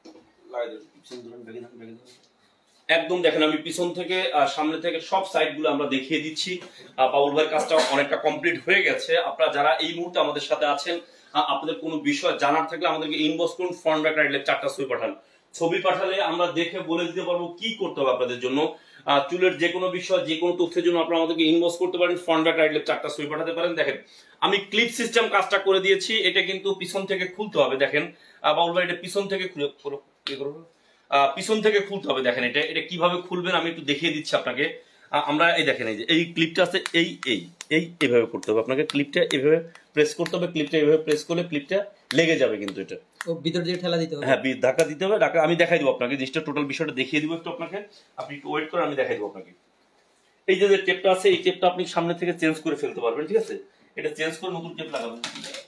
একদম দেখেন, আমি পিছন থেকে সামনে থেকে সব সাইড গুলো আমরা দেখিয়ে দিচ্ছি। বাবুল ভাইয়ের কাজটা অনেকটা কমপ্লিট হয়ে গেছে। আপনারা যারা এই মুহূর্তে আমাদের সাথে আছেন, আপনাদের কোনো বিষয় জানার থাকলে আমাদেরকে ইনবক্স করুন, ফ্রন্ট ব্যাক রাইট লেফট চারটা ছবি পাঠান। ছবি পাঠালে আমরা দেখে বলে দিতে পারবো কি করতে হবে আপনাদের জন্য। চুলের যে কোনো বিষয় যে কোনো তথ্যের জন্য আপনারা আমাদেরকে ইনবক্স করতে পারেন, ফ্রন্ট ব্যাক রাইট লেফট চারটা ছবি পাঠাতে পারেন। দেখেন আমি ক্লিপ সিস্টেম কাজটা করে দিয়েছি। এটা কিন্তু পিছন থেকে খুলতে হবে। দেখেন বাবুল ভাই এটা পিছন থেকে খুলে পিছন থেকে খুলতে হবে। দেখেন এটা এটা কিভাবে খুলবেন আমি একটু দেখিয়ে দিচ্ছি আপনাকে। আমরা এই দেখেন এই যে এই ক্লিপটা আছে, এই এই এই এইভাবে করতে হবে আপনাকে। ক্লিপটা এইভাবে প্রেস করতে হবে। ক্লিপটা এইভাবে প্রেস করলে ক্লিপটা লেগে যাবে কিন্তু এটা ও ভিতর দিয়ে ঠেলা দিতে হবে। হ্যাঁ ধাক্কা দিতে হবে, ধাক্কা আমি দেখাই দেবো আপনাকে, জিনিসটা টোটাল বিষয়টা দেখিয়ে দিব একটু আপনাকে, আপনি একটু ওয়েট করেন আমি দেখাই দেবো আপনাকে। এই যে টেপটা আছে এই টেপটা আপনি সামনে থেকে চেঞ্জ করে ফেলতে পারবেন, ঠিক আছে, এটা চেঞ্জ করে নতুন টেপ লাগাবেন।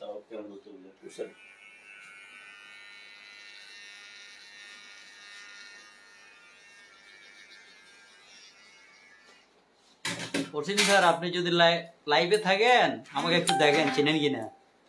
অসীম স্যার আপনি যদি লাইভে থাকেন আমাকে একটু দেখেন, চিনেন কিনা?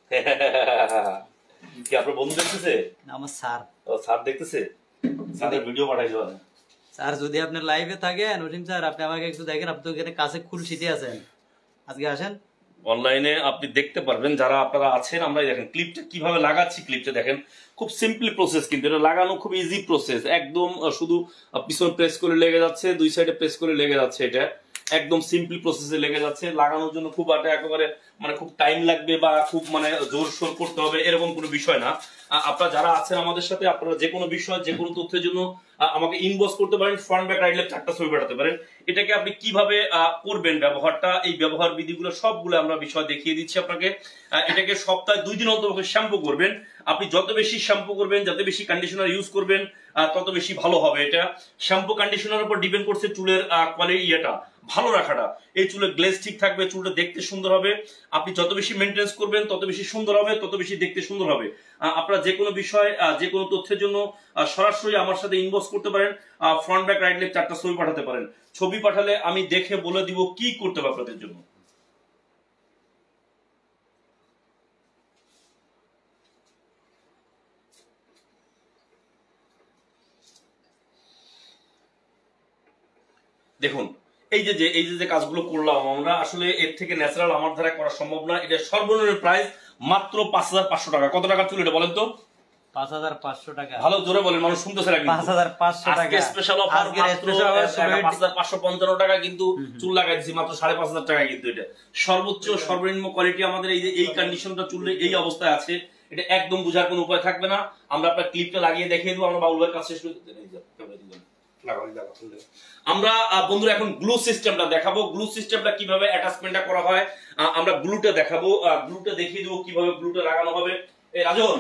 কি আপনার বন্ধু দেখতেছে? আমার স্যার। ও স্যার দেখতেছে, স্যারের ভিডিও পাঠাই দেওয়া। স্যার যদি আপনি লাইভে থাকেন অসীম স্যার আপনি আমাকে একটু দেখেন, আপনি তো এখানে কাছে খুলশিতে আছেন, আজকে আসেন অনলাইনে আপনি দেখতে পারবেন যারা আপনারা আছেন। আমরা দেখেন ক্লিপটা কিভাবে লাগাচ্ছি, ক্লিপটা দেখেন খুব সিম্পল প্রসেস, কিন্তু এটা লাগানো খুব ইজি প্রসেস, একদম শুধু পিছন প্রেস করে লেগে যাচ্ছে, দুই সাইডে প্রেস করে লেগে যাচ্ছে, এটা একদম সিম্পল প্রসেসে লেগে যাচ্ছে। লাগানোর জন্য খুব একটা একেবারে মানে খুব টাইম লাগবে বা খুব মানে জোর সোর করতে হবে এরকম কোনো বিষয় না। আপনারা যারা আছেন আমাদের সাথে আপনারা যে কোনো বিষয় যে কোনো তথ্যের জন্য আমাকে ইনবক্স করতে পারেন, ফ্রন্ট ব্যাক রাইট লেফট চারটা ছবি পাঠাতে পারেন। এটাকে আপনি কিভাবে করবেন ব্যবহারটা, এই ব্যবহার বিধিগুলো সবগুলো আমরা বিষয় দেখিয়ে দিচ্ছি আপনাকে। এটাকে সপ্তাহে দুই দিন অন্তত শ্যাম্পু করবেন। আপনি যত বেশি শ্যাম্পু করবেন, যত বেশি কন্ডিশনার ইউজ করবেন তত বেশি ভালো হবে। এটা শ্যাম্পু কন্ডিশনার উপর ডিপেন্ড করছে চুলের কোয়ালিটি, ইয়েটা ভালো রাখাটা। এই চুলের গ্লেজ ঠিক থাকবে, চুলটা দেখতে সুন্দর হবে। আপনি যত বেশি মেনটেন্স করবেন তত বেশি সুন্দর হবে, তত বেশি দেখতে সুন্দর হবে। আপনারা যে কোনো বিষয় যে কোনো তথ্যের জন্য সরাসরি আমার সাথে ইনবক্স করতে পারেন, ফ্রন্ট ব্যাক রাইট লেফট চারটা ছবি পাঠাতে পারেন। ছবি পাঠালে আমি দেখে বলে দিব কি করতে হবে আপনাদের জন্য। দেখুন এই যে এই যে কাজগুলো করলাম আমরা, আসলে এর থেকে ন্যাচারাল আমার দ্বারা করা সম্ভব না। এটা সর্বনিম্ন প্রাইস মাত্র পাঁচ হাজার পাঁচশো টাকা। কত টাকা চুল এটা বলেন তো? পাঁচ হাজার পাঁচশো টাকা। ভালো জোরে বলেন, মানুষ শুনতেছে না। পাঁচ হাজার পাঁচশো টাকা আজকে স্পেশাল অফার মাত্র পাঁচ হাজার পাঁচশো পঞ্চান্ন টাকা, কিন্তু চুল লাগাই দিছি মাত্র সাড়ে পাঁচ হাজার টাকা। কিন্তু এটা সর্বোচ্চ সর্বনিম্ন কোয়ালিটি আমাদের। এই যে এই কন্ডিশনটা চুল এই অবস্থায় আছে, এটা একদম বোঝার কোনো উপায় থাকবে না। আমরা আপনার ক্লিপটা লাগিয়ে দেখিয়ে দেবো। আমরা বাবুল ভাইয়ের কাছে আমরা বন্ধুরা এখন গ্লু সিস্টেমটা দেখাবো। গ্লু সিস্টেমটা কিভাবে অ্যাটাচমেন্টটা করা হয় আমরা গ্লুটা দেখাবো। গ্লুটা দেখিয়ে দেবো কিভাবে গ্লুটা লাগানো হবে। এই রাজন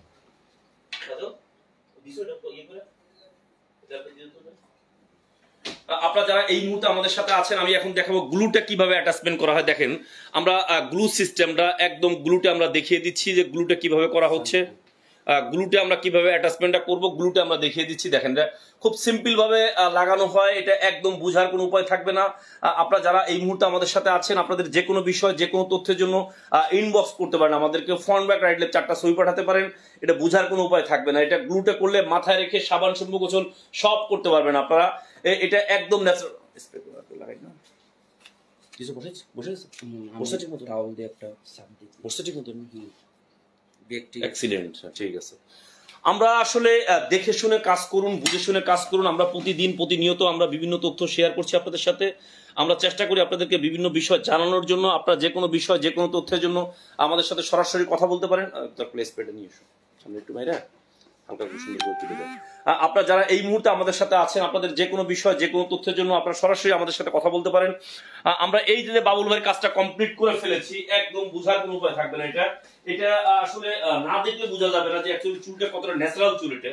আপনারা যারা এই মুহূর্তে আমাদের সাথে আছেন, আমি এখন দেখাবো গ্লুটা কিভাবে অ্যাটাচমেন্ট করা হয়। দেখেন আমরা গ্লু সিস্টেমটা একদম গ্লুটা আমরা দেখিয়ে দিচ্ছি যে গ্লুটা কিভাবে করা হচ্ছে। গ্লুটা আমরা কিভাবে অ্যাটাচমেন্টটা করব গ্লুটা আমরা দেখিয়ে দিচ্ছি। দেখেন খুব সিম্পল ভাবে লাগানো হয়, এটা একদম বোঝার কোনো উপায় থাকবে না। আপনারা যারা এই মুহূর্তে আমাদের সাথে আছেন আপনাদের যে কোনো বিষয় যে কোনো তথ্যের জন্য ইনবক্স করতে পারেন, আমাদেরকে ফ্রন্ট ব্যাক রাইট লেফট চারটা ছবি পাঠাতে পারেন। এটা বোঝার কোনো উপায় থাকবে না। এটা গ্লুটা করলে মাথায় রেখে সাবান শ্যাম্পু গোসল সব করতে পারবেন আপনারা। এটা একদম ন্যাচারাল। স্প্রে করে লাগাই না কিছু বসেছে বসেছে বসে ঠিক মতো টাওয়াল দিয়ে একটা সাপ দিই বসে ঠিক মতো। এক্সিলেন্ট, ঠিক আছে। আমরা আসলে দেখে শুনে কাজ করুন, বুঝে শুনে কাজ করুন। আমরা প্রতিদিন প্রতিনিয়ত আমরা বিভিন্ন তথ্য শেয়ার করছি আপনাদের সাথে। আমরা চেষ্টা করি আপনাদেরকে বিভিন্ন বিষয় জানানোর জন্য। আপনারা যে কোনো বিষয় যে কোনো তথ্যের জন্য আমাদের সাথে সরাসরি কথা বলতে পারেন। প্লেস পেটে নিয়ে এসো সামনে একটু বাইরে হালকা সুন্দর করে তুলে দেন। আপনারা যারা এই মুহূর্তে আমাদের সাথে আছেন আপনাদের যে কোনো বিষয় যে কোনো তথ্যের জন্য আপনারা সরাসরি আমাদের সাথে কথা বলতে পারেন। আমরা এই যে বাবুল ভাইয়ের কাজটা কমপ্লিট করে ফেলেছি, একদম বোঝার কোনো উপায় থাকবে না। এটা এটা আসলে না দেখলে বোঝা যাবে না যে অ্যাকচুয়ালি চুলটা কতটা ন্যাচারাল চুল। এটা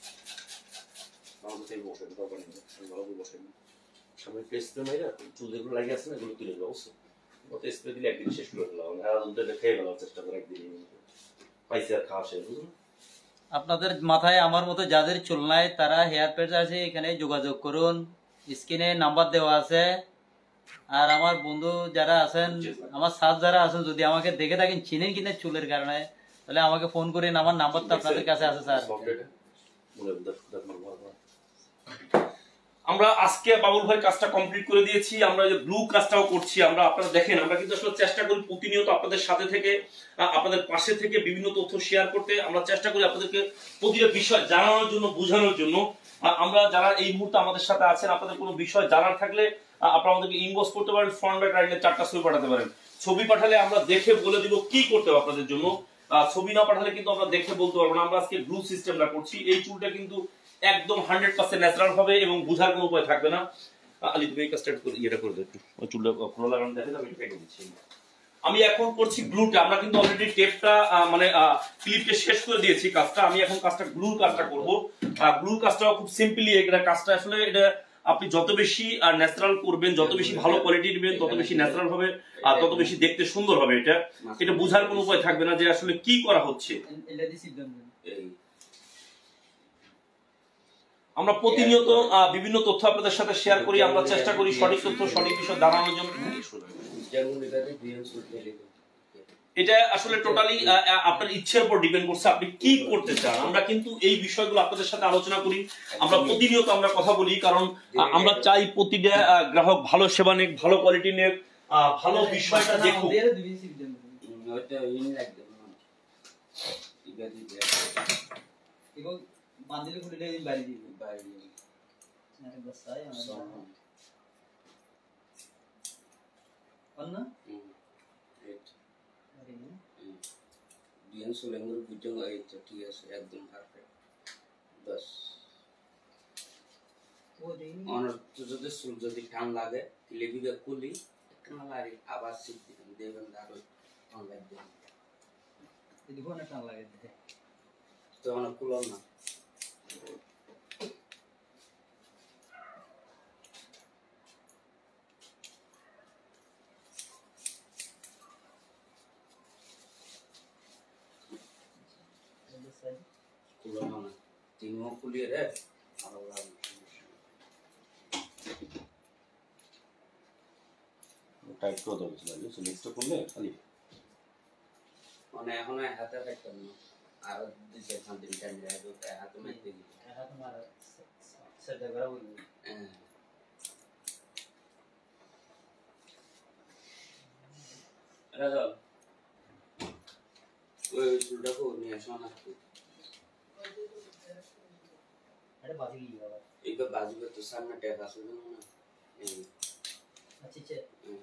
চুল যেগুলো লাগিয়ে আছে না এগুলো তুলে দেবো অবশ্যই। স্প্রে দিলে একদিন শেষ করে ফেলাম, খেয়ে ফেলার চেষ্টা করে একদিন পাইছে আর খাওয়া শেষ। বুঝলো? আপনাদের মাথায় আমার মতো যাদের চুল নাই তারা হেয়ার প্যাচ আছে, এখানে যোগাযোগ করুন, স্ক্রিনে নাম্বার দেওয়া আছে। আর আমার বন্ধু যারা আছেন, আমার সাথ যারা আছেন, যদি আমাকে দেখে থাকেন চিনেন কিনা চুলের কারণে, তাহলে আমাকে ফোন করেন। আমার নাম্বার তো আপনাদের কাছে আছে স্যার। আমরা আজকে বাবুল ভাই কাজটা কমপ্লিট করে দিয়েছি। আমরা যে ব্লু কাজটাও করছি আমরা। আপনারা দেখেন আমরা কিন্তু আসলে চেষ্টা করি প্রতিনিয়ত আপনাদের সাথে থেকে আপনাদের পাশে থেকে বিভিন্ন তথ্য শেয়ার করতে। আমরা চেষ্টা করি আপনাদেরকে প্রতিটা বিষয় জানানোর জন্য, বোঝানোর জন্য। আমরা যারা এই মুহূর্তে আমাদের সাথে আছেন আপনাদের কোনো বিষয় জানার থাকলে আপনারা আমাদেরকে ইনবক্স করতে পারেন, ফ্রন্ট ব্যাক রাইট লেফট চারটা ছবি পাঠাতে পারেন। ছবি পাঠালে আমরা দেখে বলে দিব কি করতে হবে আপনাদের জন্য। ছবি না পাঠালে কিন্তু আমরা দেখে বলতে পারবো না। আমরা আজকে ব্লু সিস্টেমটা করছি। এই চুলটা কিন্তু একদম হান্ড্রেড পার্সেন্ট ন্যাচারাল হবে এবং বোঝার কোনো উপায় থাকবে না। আলি তুমি এই কাজটা ইয়েটা করে দাও একটু, ওই চুলটা খোলা লাগানো দেখে আমি কেটে দিচ্ছি। আমি এখন করছি গ্লুটা। আমরা কিন্তু অলরেডি টেপটা মানে ক্লিপকে শেষ করে দিয়েছি কাজটা। আমি এখন কাজটা গ্লুর কাজটা করব। গ্লুর কাজটা খুব সিম্পলি, এটা কাজটা আসলে এটা আপনি যত বেশি ন্যাচারাল করবেন, যত বেশি ভালো কোয়ালিটি দিবেন, তত বেশি ন্যাচারাল হবে আর তত বেশি দেখতে সুন্দর হবে। এটা এটা বোঝার কোনো উপায় থাকবে না যে আসলে কি করা হচ্ছে। আমরা প্রতিনিয়ত বিভিন্ন তথ্য আপনাদের সাথে শেয়ার করি, আমরা চেষ্টা করি সঠিক তথ্য সঠিক বিষয় জানানোর জন্য। এটা আসলে টোটালি আপনার ইচ্ছের উপর ডিপেন্ড করছে আপনি কি করতে চান। আমরা কিন্তু এই বিষয়গুলো আপনাদের সাথে আলোচনা করি, আমরা প্রতিনিয়ত আমরা কথা বলি, কারণ আমরা চাই প্রতিটা গ্রাহক ভালো সেবা নেক, ভালো কোয়ালিটি নেক, ভালো বিষয়টা দেখুক। বান্দিলে খুলে দিই বাইরে দিই বাইরে দিই না বসাই আমরা অন্য এইট আরে ডিএন সোলেঙ্গুর ভিডিও এই তো ঠিক আছে একদম পারফেক্ট বাস ও দেই অনর তো যদি সুল যদি টান লাগে লেবিবে কুলি টান লাগে আবার সিট দিবেন দেবেন আর অন লাগবে এই দেখো না টান লাগে তো অন কুলন না কুলন তিন মো কুলিয়ে রে আর ওরা টাইট করে দেবো লাগে সিলেক্ট করলে খালি মানে এখন হাতে রাখতাম না আর দিতে খান দিন টাইম লাগে হাতে মারতে দিই হাতে মারা সেটা করা বলি হ্যাঁ রাজা ওই সুলটা কো নিয়ে আসো না আরে বাজি গিয়ে বাবা एक बाजू पे तो सामने टैग आसो ना अच्छा अच्छा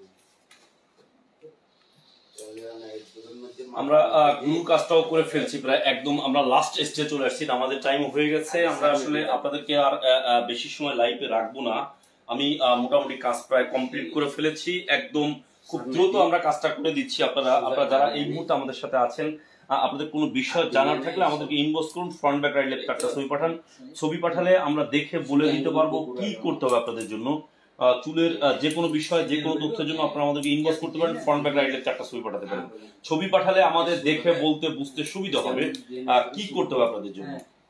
আমরা গ্লু কাজটাও করে ফেলছি প্রায় একদম, আমরা লাস্ট স্টেজে চলে আসছি, আমাদের টাইম হয়ে গেছে। আমরা আসলে আপনাদেরকে আর বেশি সময় লাইভে রাখবো না। আমি মোটামুটি কাজ প্রায় কমপ্লিট করে ফেলেছি, একদম খুব দ্রুত আমরা কাজটা করে দিচ্ছি। আপনারা আপনারা যারা এই মুহূর্তে আমাদের সাথে আছেন, আপনাদের কোনো বিষয় জানার থাকলে আমাদেরকে ইনবক্স করুন, ফ্রন্ট ব্যাক রাইট লেফট একটা ছবি পাঠান। ছবি পাঠালে আমরা দেখে বলে দিতে পারবো কি করতে হবে আপনাদের জন্য। চুলের যে কোনো বিষয় যে কোনো তথ্যের জন্য আপনারা আমাদেরকে ইনবক্স করতে পারেন, ফ্রন্ট ব্যাক রাইট লেফট একটা ছবি পাঠাতে পারেন। ছবি পাঠালে আমাদের দেখে বলতে বুঝতে সুবিধা হবে কি করতে হবে আপনাদের জন্য।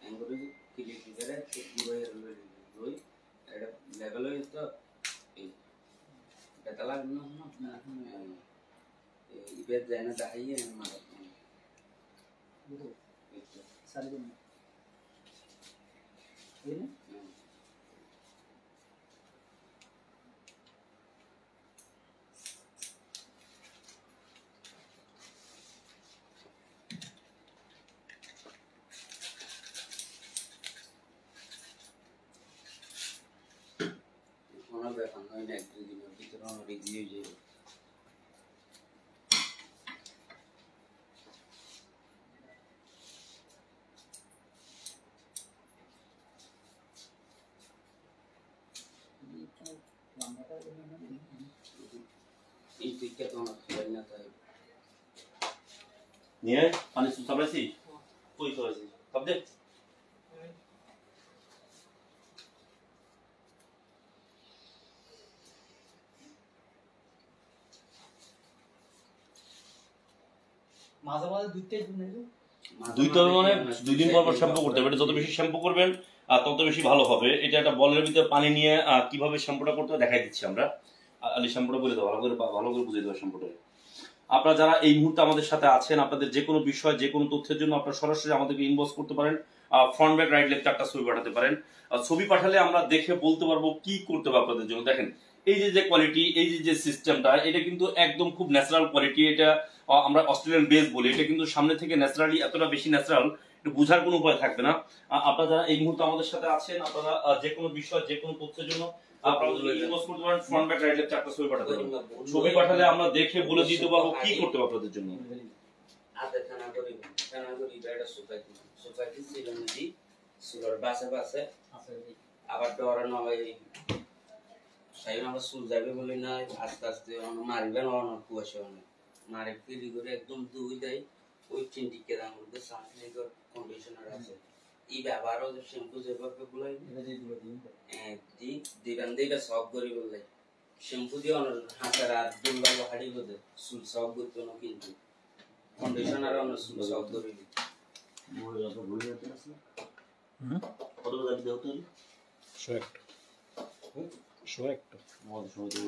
নিয়ে পানি সাপ্লাইছি কই করেছি সব দে মাঝে মাঝে দুইটাই দুই তবে মানে দুই দিন পর পর শ্যাম্পু করতে হবে। যত বেশি শ্যাম্পু করবেন তত বেশি ভালো হবে। এটা একটা বলের ভিতরে পানি নিয়ে কিভাবে শ্যাম্পুটা করতে হবে দেখাই দিচ্ছি আমরা। আলি শ্যাম্পুটা বলে দাও, ভালো করে ভালো করে বুঝিয়ে দেবো শ্যাম্পুটা। আপনারা যারা এই মুহূর্তে আমাদের সাথে আছেন, আপনাদের যে কোনো বিষয় যে কোনো তথ্যের জন্য আপনারা সরাসরি আমাদেরকে ইনবক্স করতে পারেন, ফ্রন্ট ব্যাক রাইট লেফট একটা ছবি পাঠাতে পারেন। ছবি পাঠালে আমরা দেখে বলতে পারবো কি করতে হবে আপনাদের জন্য। দেখেন এই যে যে কোয়ালিটি, এই যে যে সিস্টেমটা, এটা কিন্তু একদম খুব ন্যাচারাল কোয়ালিটি। এটা আমরা অস্ট্রেলিয়ান বেস বলি, এটা কিন্তু সামনে থেকে ন্যাচারালি এতটা বেশি ন্যাচারাল, এটা বোঝার কোনো উপায় থাকবে না। আপনারা যারা এই মুহূর্তে আমাদের সাথে আছেন, আপনারা যে কোনো বিষয় যে কোনো তথ্যের জন্য ছবি পাঠালে আমরা দেখে বলে দিতে পারবো কি করতে হবে আপনাদের জন্য। আবার ডরা নয় সাইন আমরা সুল যাবে বলি না আস্তে আস্তে মারিবেন কুয়াশা অনেক মারে ফিরি করে একদম দুই দেয় ওই তিনটি কেরাম মধ্যে সানসিল্কের কন্ডিশনার আছে এই ব্যবহারও শ্যাম্পু যেভাবে গুলাই দি দিবেন দিবে সব করি বললে শ্যাম্পু দিয়ে অন্য হাতের আর দুর্বল হাড়ি বোধে চুল সব করতো না কিন্তু কন্ডিশনার অন্য চুল সব করি কত দাবি দেওয়া তো শো একটা শো একটা আমাদের সময় তো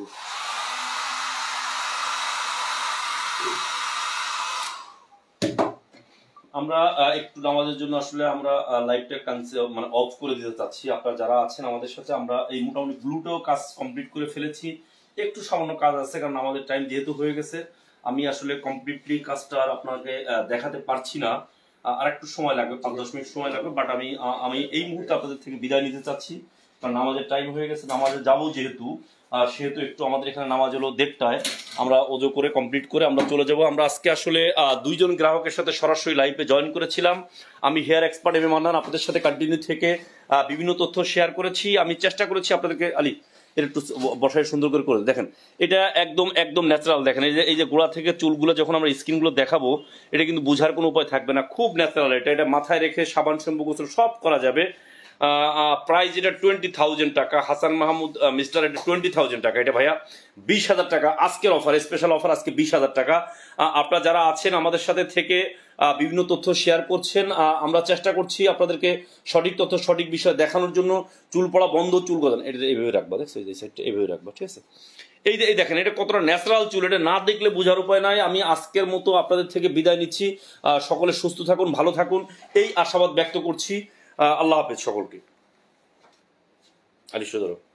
আমরা একটু আমাদের জন্য আসলে আমরা লাইভটা ক্যান্সেল মানে অফ করে দিতে চাচ্ছি। আপনারা যারা আছেন আমাদের সাথে আমরা এই মোটামুটি ব্লুটাও কাজ কমপ্লিট করে ফেলেছি, একটু সামান্য কাজ আছে কারণ আমাদের টাইম যেহেতু হয়ে গেছে আমি আসলে কমপ্লিটলি কাজটা আর আপনাকে দেখাতে পারছি না, আর একটু সময় লাগবে, পাঁচ দশ মিনিট সময় লাগবে। বাট আমি আমি এই মুহূর্তে আপনাদের থেকে বিদায় নিতে চাচ্ছি কারণ আমাদের টাইম হয়ে গেছে, নামাজে যাবো যেহেতু সেহেতু একটু আমাদের এখানে নামাজ হলো দেড়টায়, আমরা ওজো করে কমপ্লিট করে আমরা চলে যাব। আমরা আজকে আসলে দুইজন গ্রাহকের সাথে সরাসরি লাইভে জয়েন করেছিলাম। আমি hair expert M A Mannan আপনাদের সাথে কন্টিনিউ থেকে বিভিন্ন তথ্য শেয়ার করেছি। আমি চেষ্টা করেছি আপনাদেরকে আলি এটা একটু বসায় সুন্দর করে করে দেখেন, এটা একদম একদম ন্যাচারাল। দেখেন এই যে এই যে গোড়া থেকে চুলগুলো যখন আমরা স্কিনগুলো দেখাবো এটা কিন্তু বোঝার কোনো উপায় থাকবে না, খুব ন্যাচারাল। এটা এটা মাথায় রেখে সাবান শ্যাম্পু গোসল সব করা যাবে। প্রাইস এটা টোয়েন্টি থাউজেন্ড টাকা। হাসান মাহমুদ মিস্টার এটা টোয়েন্টি থাউজেন্ড টাকা। এটা ভাইয়া বিশ হাজার টাকা আজকের অফার, স্পেশাল অফার আজকে বিশ হাজার টাকা। আপনারা যারা আছেন আমাদের সাথে থেকে বিভিন্ন তথ্য শেয়ার করছেন, আমরা চেষ্টা করছি আপনাদেরকে সঠিক তথ্য সঠিক বিষয় দেখানোর জন্য। চুল পড়া বন্ধ, চুল গজান এটা এইভাবে রাখবা, দেখছো এই সাইডটা এইভাবে রাখবা, ঠিক আছে? এই এই দেখেন এটা কতটা ন্যাচারাল চুল, এটা না দেখলে বোঝার উপায় নাই। আমি আজকের মতো আপনাদের থেকে বিদায় নিচ্ছি। সকলে সুস্থ থাকুন, ভালো থাকুন এই আশাবাদ ব্যক্ত করছি। আল্লাহ হাফেজ সকলকে। আলিশ ধরো।